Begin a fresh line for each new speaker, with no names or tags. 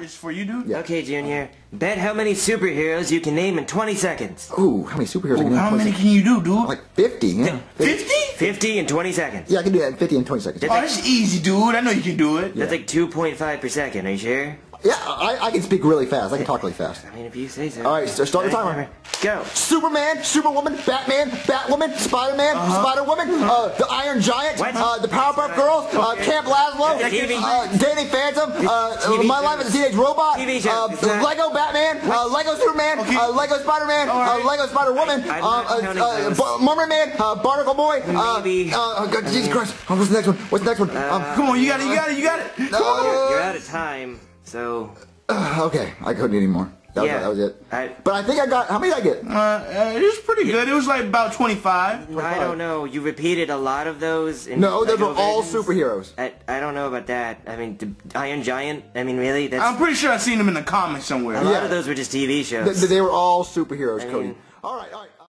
average for you, dude.
Yeah.
Okay, Junior. Bet how many superheroes you can name in 20 seconds.
Ooh, how many superheroes?
Ooh, how many can you do, dude?
Like 50, yeah.
50?
50 in 20 seconds.
Yeah, I can do that in 50 and 20 seconds.
Oh, that's easy, dude. I know you can do it.
That's like 2.5 per second. Are you sure?
Yeah, I can speak really fast. I can talk really fast.
I mean, if you say so.
All right, so start the timer.
Go.
Superman, Superwoman, Batman, Batwoman, Spider-Man, Spider-Woman, the Iron Giant,
What?
the Powerpuff Girls, Camp Lazlo,
The TV.
Danny Phantom,
TV
My
show.
Life as a Teenage Robot,
TV show. It's not-
Lego Batman, Lego Superman, Lego Spider-Man,
right.
Lego Spider-Woman,
I'm not counting those.
Mermaid, Barnacle Boy,
Maybe.
God, Jesus Christ, what's the next one? What's the next one?
Come on, you got it. Come on.
You're out of time, so...
Okay, I couldn't anymore. That was it. But I think I got, how many did I get?
It was pretty good. It was like about 25.
I don't know. You repeated a lot of those. In
No, those
Lego
were all
versions.
superheroes.
I don't know about that. I mean, the Iron Giant. I mean, really? That's
I'm pretty sure I've seen them in the comics somewhere.
a lot of those were just TV shows.
They were all superheroes,
I
Cody.
mean-
All right.